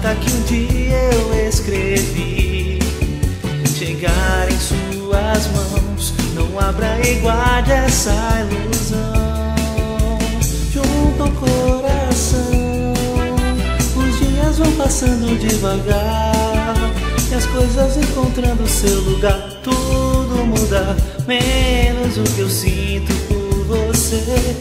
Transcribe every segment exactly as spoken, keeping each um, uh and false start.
carta que um dia eu escrevi chegar em suas mãos. Não abra e guarde essa ilusão junto ao coração. Os dias vão passando devagar e as coisas encontrando seu lugar. Tudo muda, menos o que eu sinto por você.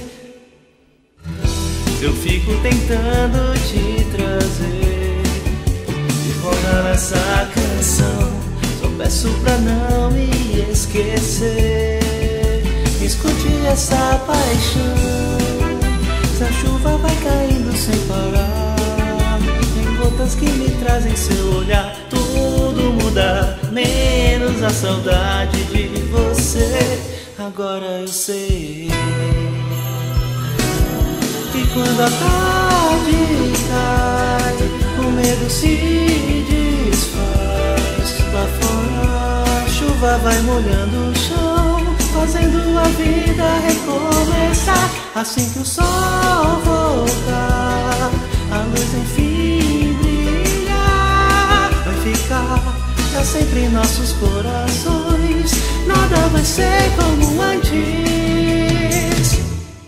Eu fico tentando te trazer de volta nessa canção. Só peço pra não me esquecer. Escute essa paixão. Se a chuva vai caindo sem parar, em gotas que me trazem seu olhar. Tudo muda, menos a saudade de você. Agora eu sei que quando a tarde cai, o medo se desfaz. Lá fora a chuva vai molhando o chão, fazendo a vida recomeçar. Assim que o sol voltar, a luz enfim brilhar, vai ficar pra sempre em nossos corações. Nada vai ser como antes.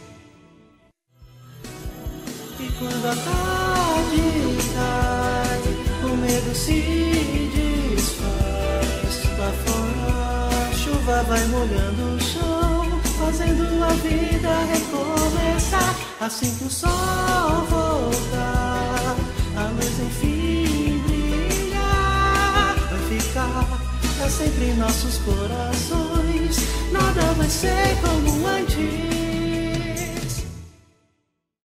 E quando a tarde cai, o medo se desfaz. Lá fora a chuva vai molhando o chão, fazendo a vida recomeçar. Assim que o sol voltar, a luz enfim brilhar, vai ficar pra sempre em nossos corações. Nada vai ser como antes.